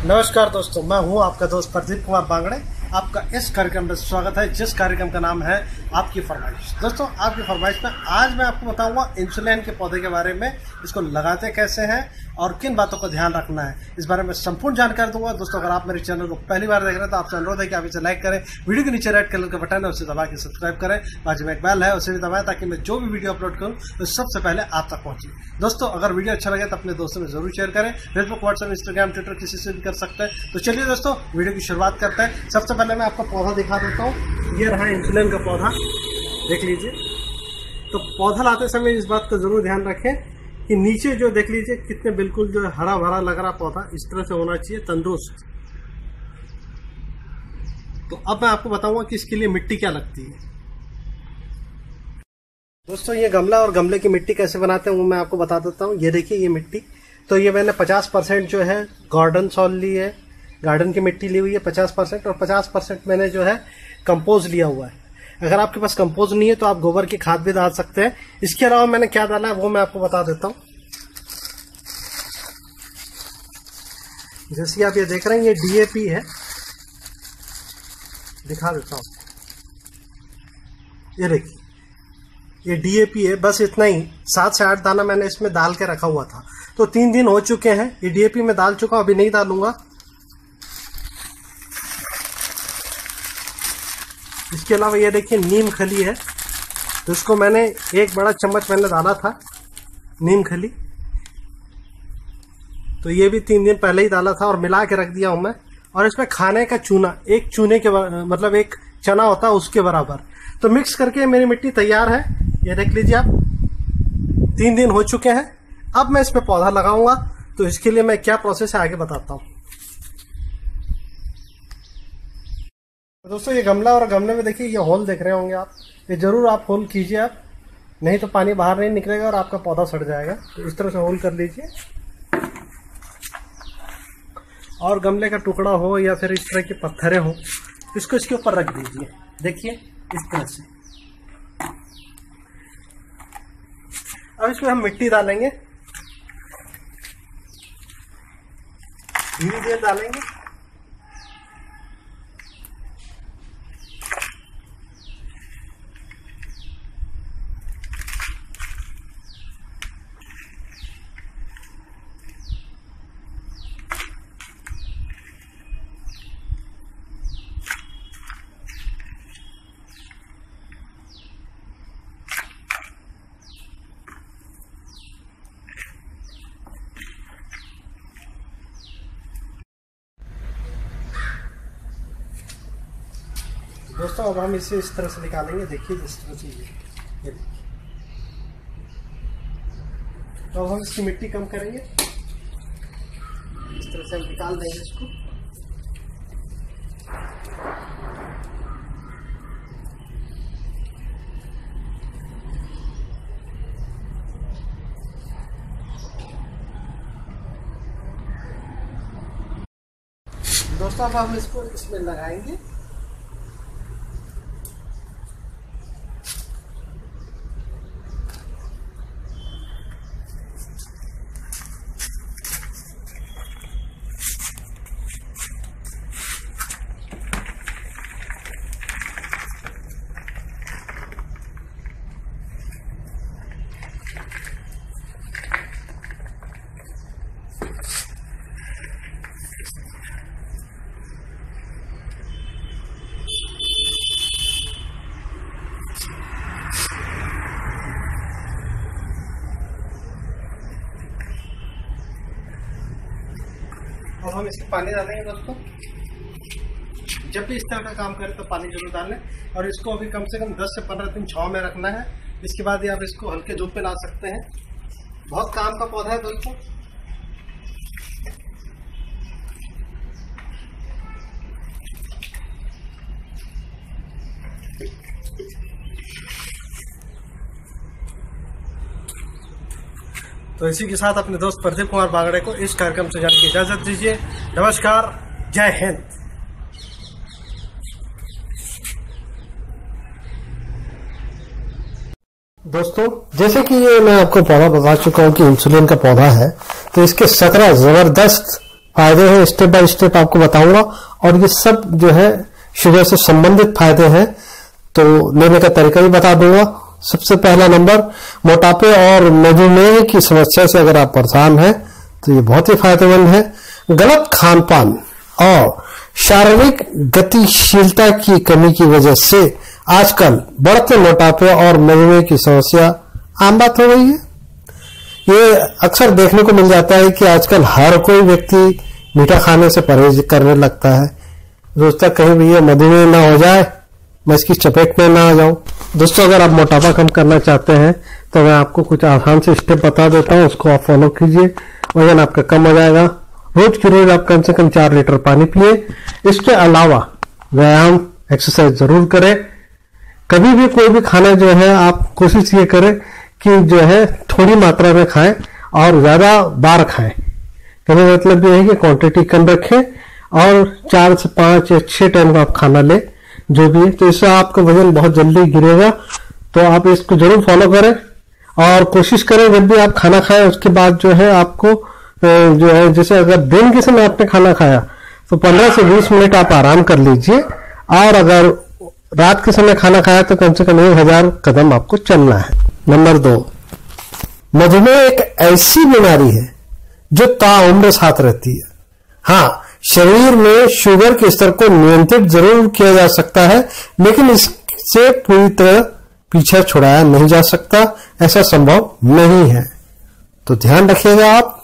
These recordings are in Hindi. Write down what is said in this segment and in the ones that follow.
नमस्कार दोस्तों, मैं हूं आपका दोस्त प्रदीप कुमार बांगड़े। आपका इस कार्यक्रम में स्वागत है, जिस कार्यक्रम का नाम है आपकी फरमाइश। दोस्तों, आपकी फरमाइश में आज मैं आपको बताऊंगा इंसुलिन के पौधे के बारे में, इसको लगाते कैसे हैं और किन बातों का ध्यान रखना है, इस बारे में संपूर्ण जानकारी दूंगा। दोस्तों, अगर आप मेरे चैनल को पहली बार देख रहे हैं तो आपसे अनुरोध है कि आप इसे लाइक करें, वीडियो के नीचे रेड कलर का बटन है उसे दबा के सब्सक्राइब करें, बाजू में एक बेल है उसे भी दबाएं ताकि मैं जो भी वीडियो अपलोड करूं तो सबसे पहले आप तक पहुंचे। दोस्तों, अगर वीडियो अच्छा लगे तो अपने दोस्तों में जरूर शेयर करें। फेसबुक, व्हाट्सएप, इंस्टाग्राम, ट्विटर किसी से भी कर सकते हैं। तो चलिए दोस्तों, वीडियो की शुरुआत करते हैं। सबसे पहले मैं आपको पौधा दिखा देता हूँ। ये रहा इंसुलिन का पौधा, देख लीजिए। तो पौधा लाते समय इस बात का जरूर ध्यान रखें कि नीचे जो देख लीजिए कितने बिल्कुल जो हरा भरा लग रहा पौधा, इस तरह से होना चाहिए, तंदुरुस्त। तो अब मैं आपको बताऊंगा कि इसके लिए मिट्टी क्या लगती है। दोस्तों, ये गमला और गमले की मिट्टी कैसे बनाते हैं वो मैं आपको बता देता हूँ। ये देखिए, ये मिट्टी तो ये मैंने 50% जो है गार्डन सॉइल ली है, गार्डन की मिट्टी ली हुई है 50%, और 50% मैंने जो है कंपोज लिया हुआ है। अगर आपके पास कंपोज नहीं है तो आप गोबर की खाद भी डाल सकते हैं। इसके अलावा मैंने क्या डाला है वो मैं आपको बता देता हूँ। जैसे आप ये देख रहे हैं, ये डीएपी है, दिखा देता हूँ। ये देखिए, ये डीएपी है, बस इतना ही। 7 से 8 दाना मैंने इसमें डाल के रखा हुआ था। तो 3 दिन हो चुके हैं, ये डीएपी में डाल चुका हूं, अभी नहीं डालूंगा। इसके अलावा ये देखिए, नीम खली है, तो इसको मैंने 1 बड़ा चम्मच मैंने डाला था नीम खली। तो ये भी 3 दिन पहले ही डाला था और मिला के रख दिया हूं मैं। और इसमें खाने का चूना, एक चूने के मतलब एक चना होता है उसके बराबर। तो मिक्स करके मेरी मिट्टी तैयार है, ये देख लीजिए आप। 3 दिन हो चुके हैं। अब मैं इसमें पौधा लगाऊंगा, तो इसके लिए मैं क्या प्रोसेस है आगे बताता हूँ। दोस्तों, ये गमला और गमले में देखिए, ये होल देख रहे होंगे आप, ये जरूर आप होल कीजिए आप, नहीं तो पानी बाहर नहीं निकलेगा और आपका पौधा सड़ जाएगा। तो इस तरह से होल कर लीजिए। और गमले का टुकड़ा हो या फिर इस तरह के पत्थरें हो, इसको इसके ऊपर रख दीजिए। देखिए, इस तरह से। अब इसमें हम मिट्टी डालेंगे, धीरे धीरे डालेंगे। दोस्तों, अब हम इसे इस तरह से निकालेंगे। देखिए, इस तरह से ये देखिए। तो अब हम इसकी मिट्टी कम करेंगे, इस तरह से हम निकाल देंगे इसको। दोस्तों, अब हम इसको इसमें लगाएंगे। अब हम इसमें पानी डालेंगे। दोस्तों, जब भी इस तरह का काम करें तो पानी जरूर डालें, और इसको अभी कम से कम 10 से 15 दिन छांव में रखना है। इसके बाद ही आप इसको हल्के धूप पे ला सकते हैं। बहुत काम का पौधा है दोस्तों। तो इसी के साथ अपने दोस्त प्रदीप कुमार बांगड़े को इस कार्यक्रम से जाने की इजाजत दीजिए। नमस्कार, जय हिंद। दोस्तों, जैसे कि ये मैं आपको पौधा बता चुका हूँ कि इंसुलिन का पौधा है, तो इसके 17 जबरदस्त फायदे हैं स्टेप बाय स्टेप आपको बताऊंगा, और ये सब जो है शुगर से संबंधित फायदे हैं, तो लेने का तरीका भी बता दूंगा। सबसे पहला नंबर, मोटापे और मधुमेह की समस्या से अगर आप परेशान हैं तो ये बहुत ही फायदेमंद है। गलत खान पान और शारीरिक गतिशीलता की कमी की वजह से आजकल बढ़ते मोटापे और मधुमेह की समस्या आम बात हो गई है। ये अक्सर देखने को मिल जाता है कि आजकल हर कोई व्यक्ति मीठा खाने से परहेज करने लगता है। दोस्तों कहीं भी ये मधुमेह ना हो जाए, मैं इसकी चपेट में ना आ जाऊं। दोस्तों अगर आप मोटापा कम करना चाहते हैं तो मैं आपको कुछ आसान से स्टेप बता देता हूं, उसको आप फॉलो कीजिए, वजन आपका कम हो जाएगा। रोज की रोज आप कम से कम 4 लीटर पानी पिए। इसके अलावा व्यायाम एक्सरसाइज जरूर करें। कभी भी कोई भी खाना जो है आप कोशिश ये करें कि जो है थोड़ी मात्रा में खाएं और ज्यादा बार खाएं। कहने का मतलब ये है कि क्वांटिटी कम रखें और 4 से 5 या 6 टाइम का आप खाना लें जो भी है, तो इससे आपका वजन बहुत जल्दी गिरेगा। तो आप इसको जरूर फॉलो करें और कोशिश करें जब भी आप खाना खाएं उसके बाद जो है आपको जो है, जैसे अगर दिन के समय आपने खाना खाया तो 15 से 20 मिनट आप आराम कर लीजिए, और अगर रात के समय खाना खाया तो कम से कम 1000 कदम आपको चलना है। नंबर 2, मधुमेह एक ऐसी बीमारी है जो ताउम्र साथ रहती है। हाँ, शरीर में शुगर के स्तर को नियंत्रित जरूर किया जा सकता है, लेकिन इससे पूरी तरह पीछा छुड़ाया नहीं जा सकता, ऐसा संभव नहीं है, तो ध्यान रखिएगा आप।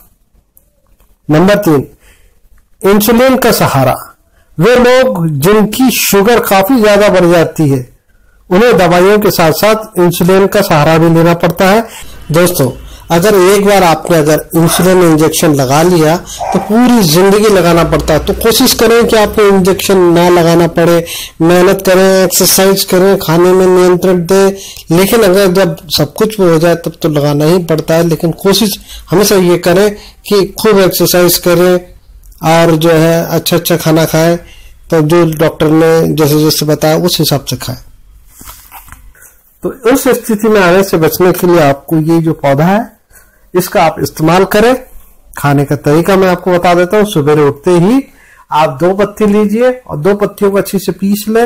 नंबर 3, इंसुलिन का सहारा। वे लोग जिनकी शुगर काफी ज्यादा बढ़ जाती है उन्हें दवाइयों के साथ साथ इंसुलिन का सहारा भी लेना पड़ता है। दोस्तों अगर एक बार आपने अगर इंसुलिन इंजेक्शन लगा लिया तो पूरी जिंदगी लगाना पड़ता है, तो कोशिश करें कि आपको इंजेक्शन ना लगाना पड़े। मेहनत करें, एक्सरसाइज करें, खाने में नियंत्रण दें, लेकिन अगर जब सब कुछ हो जाए तब तो लगाना ही पड़ता है। लेकिन कोशिश हमेशा ये करें कि खूब एक्सरसाइज करें और जो है अच्छा खाना खाएं, तो जो डॉक्टर ने जैसे जैसे बताया उस हिसाब से खाएं। तो उस स्थिति में आने से बचने के लिए आपको ये जो पौधा है इसका आप इस्तेमाल करें। खाने का तरीका मैं आपको बता देता हूं। सुबह उठते ही आप 2 पत्ती लीजिए और 2 पत्तियों को अच्छी से पीस लें।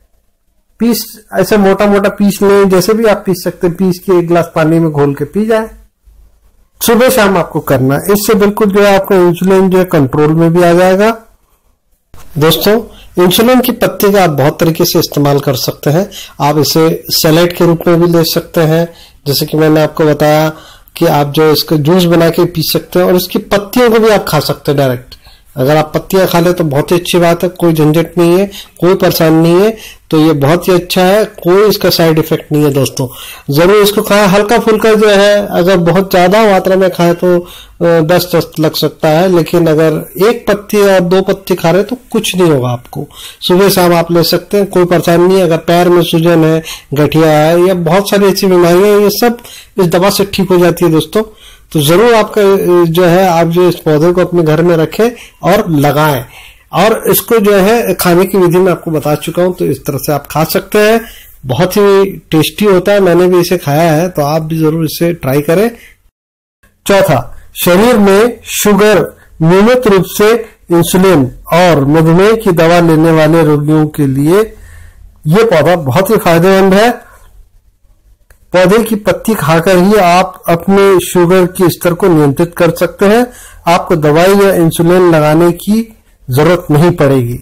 ऐसे मोटा मोटा पीस लें, जैसे भी आप पीस सकते हैं, पीस के 1 गिलास पानी में घोल के पी जाए। सुबह शाम आपको करना है, इससे बिल्कुल जो है आपका इंसुलिन जो है कंट्रोल में भी आ जाएगा। दोस्तों इंसुलिन की पत्ती का आप बहुत तरीके से इस्तेमाल कर सकते हैं। आप इसे सैलेड के रूप में भी ले सकते हैं, जैसे कि मैंने आपको बताया कि आप जो इसका जूस बना के पी सकते हैं, और इसकी पत्तियों को भी आप खा सकते हैं डायरेक्ट। अगर आप पत्तियां खा ले तो बहुत ही अच्छी बात है, कोई झंझट नहीं है, कोई परेशानी नहीं है, तो ये बहुत ही अच्छा है, कोई इसका साइड इफेक्ट नहीं है। दोस्तों जरूर इसको खाएं, हल्का फुल्का जो है, अगर बहुत ज्यादा मात्रा में खाएं तो दस्त लग सकता है, लेकिन अगर 1 पत्ती और 2 पत्ती खा रहे तो कुछ नहीं होगा आपको। सुबह शाम आप ले सकते हैं, कोई परेशानी नहीं है। अगर पैर में सूजन है, गठिया है, या बहुत सारी ऐसी बीमारियां हैं, ये सब इस दवा से ठीक हो जाती है। दोस्तों तो जरूर आपका जो है आप जो इस पौधे को अपने घर में रखें और लगाएं, और इसको जो है खाने की विधि में आपको बता चुका हूं, तो इस तरह से आप खा सकते हैं। बहुत ही टेस्टी होता है, मैंने भी इसे खाया है, तो आप भी जरूर इसे ट्राई करें। चौथा, शरीर में शुगर, नियमित रूप से इंसुलिन और मधुमेह की दवा लेने वाले रोगियों के लिए यह पौधा बहुत ही फायदेमंद है। पौधे की पत्ती खाकर ही आप अपने शुगर के स्तर को नियंत्रित कर सकते हैं। आपको दवाई या इंसुलिन लगाने की जरूरत नहीं पड़ेगी।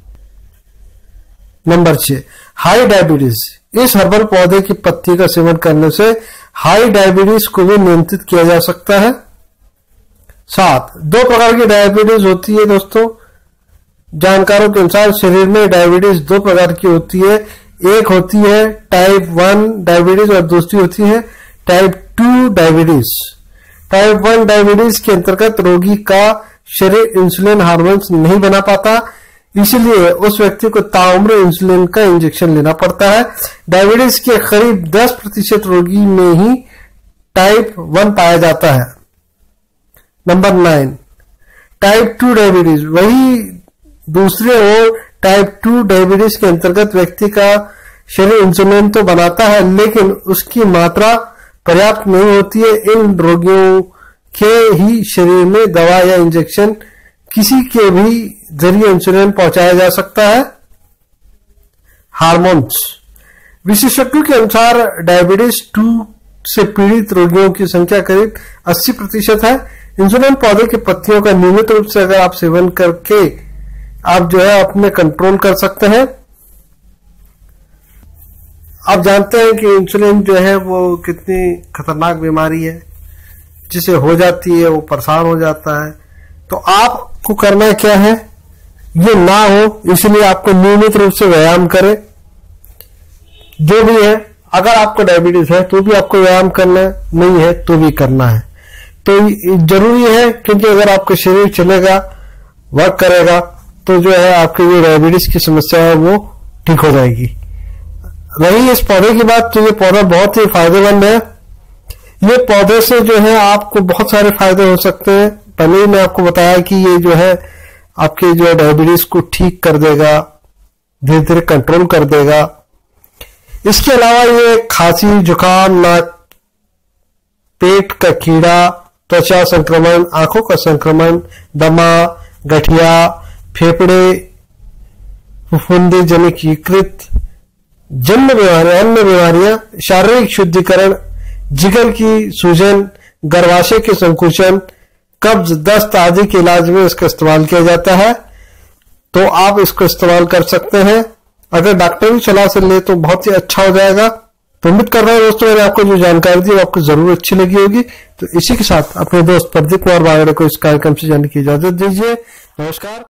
Number 6, high diabetes. इस हर्बल पौधे की पत्ती का सेवन करने से हाई डायबिटीज को भी नियंत्रित किया जा सकता है। 7, 2 प्रकार की डायबिटीज होती है। दोस्तों जानकारों के अनुसार शरीर में डायबिटीज 2 प्रकार की होती है। एक होती है टाइप 1 डायबिटीज और दूसरी होती है टाइप 2 डायबिटीज। टाइप 1 डायबिटीज के अंतर्गत रोगी का शरीर इंसुलिन हार्मोन्स नहीं बना पाता, इसलिए उस व्यक्ति को ताउम्र इंसुलिन का इंजेक्शन लेना पड़ता है। डायबिटीज के करीब 10% रोगी में ही टाइप 1 पाया जाता है। Number 9, type 2 diabetes. वही दूसरे ओर टाइप 2 डायबिटीज के अंतर्गत व्यक्ति का शरीर इंसुलिन तो बनाता है, लेकिन उसकी मात्रा पर्याप्त नहीं होती है। इन रोगियों के ही शरीर में दवा या इंजेक्शन किसी के भी जरिए इंसुलिन पहुंचाया जा सकता है। हार्मोन्स, विशेषज्ञों के अनुसार डायबिटीज 2 से पीड़ित रोगियों की संख्या करीब 80% है। इंसुलिन पौधे की पत्तियों का नियमित रूप से अगर आप सेवन करके आप जो है अपने कंट्रोल कर सकते हैं। आप जानते हैं कि इंसुलिन जो है वो कितनी खतरनाक बीमारी है, जिसे हो जाती है वो परेशान हो जाता है। तो आपको करना क्या है, ये ना हो इसलिए आपको नियमित रूप से व्यायाम करें। जो भी है, अगर आपको डायबिटीज है तो भी आपको व्यायाम करना है, नहीं है तो भी करना है। तो जरूरी है, क्योंकि अगर आपका शरीर चलेगा, वर्क करेगा, तो जो है आपकी जो डायबिटीज की समस्या है वो ठीक हो जाएगी। रही इस पौधे की बात, तो ये पौधा बहुत ही फायदेमंद है। ये पौधे से जो है आपको बहुत सारे फायदे हो सकते हैं। पहले ही मैं आपको बताया कि ये जो है आपके जो डायबिटीज को ठीक कर देगा, धीरे धीरे कंट्रोल कर देगा। इसके अलावा ये खांसी, जुकाम, नाक, पेट का कीड़ा, त्वचा संक्रमण, आंखों का संक्रमण, दमा, गठिया, फेफड़े, फफूंदी जनित यकृत, जन्म बीमारियां, अन्य बीमारियां, शारीरिक शुद्धिकरण, जिगर की सूजन, गर्भाशय के संकुचन, कब्ज, दस्त आदि के इलाज में इसका इस्तेमाल किया जाता है। तो आप इसको इस्तेमाल कर सकते हैं। अगर डॉक्टर की सलाह से ले तो बहुत ही अच्छा हो जाएगा। तो उम्मीद कर रहा हूं दोस्तों मैंने आपको जो जानकारी दी वो आपको जरूर अच्छी लगी होगी। तो इसी के साथ अपने दोस्त प्रदीप कुमार बागड़े को इस कार्यक्रम से जानने की इजाजत दीजिए। नमस्कार।